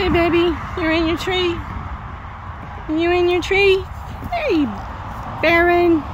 Hey, baby, you're in your tree. You in your tree? Hey, Baron.